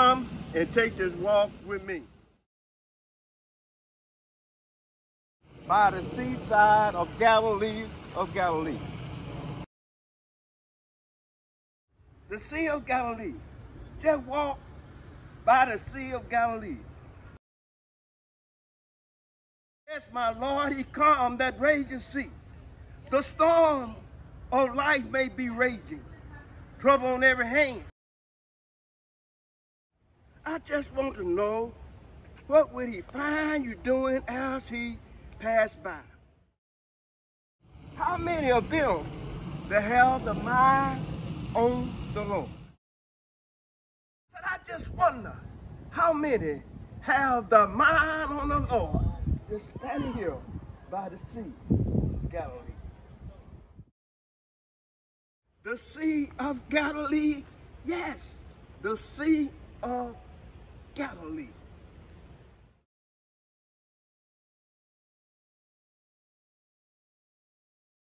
come and take this walk with me. By the seaside of Galilee of Galilee. The Sea of Galilee. Just walk by the Sea of Galilee. Yes, my Lord, he calmed that raging sea. The storm of life may be raging, trouble on every hand. I just want to know, what would he find you doing as he passed by? How many of them that have the mind on the Lord? I just wonder, how many have the mind on the Lord, just standing here by the Sea of Galilee? The Sea of Galilee, yes, the Sea of Galilee.